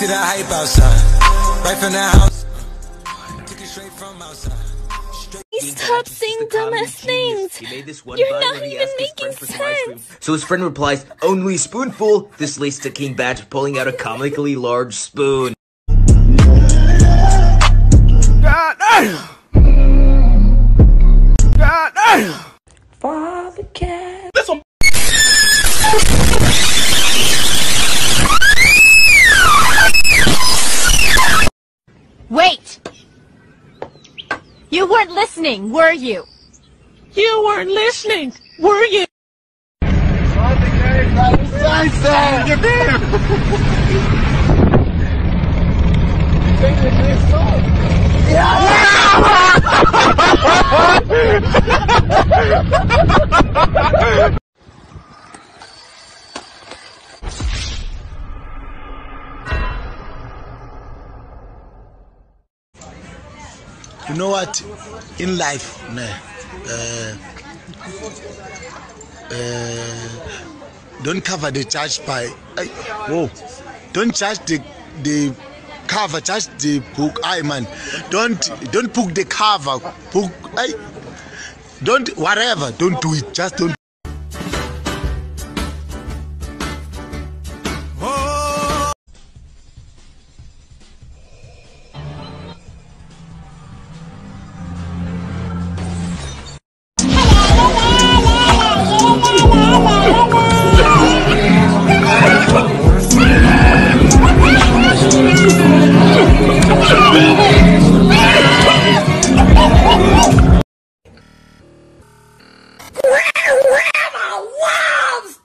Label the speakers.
Speaker 1: see that hype outside, right from the house. Took it straight from outside.
Speaker 2: Stop saying dumbass things. You're not even making sense.
Speaker 3: So his friend replies, "Only a spoonful." This leads to King Bat pulling out a comically large spoon.
Speaker 1: God damn! God damn!
Speaker 2: Father cat.
Speaker 1: This one.
Speaker 4: Wait! You weren't listening, were you?
Speaker 5: You weren't listening, were you?
Speaker 1: You know what? In life, don't cover the church by. Don't judge the cover, judge the book. Man, don't book the cover. Book. Don't whatever. Don't do it. Just don't.
Speaker 2: Grandma loves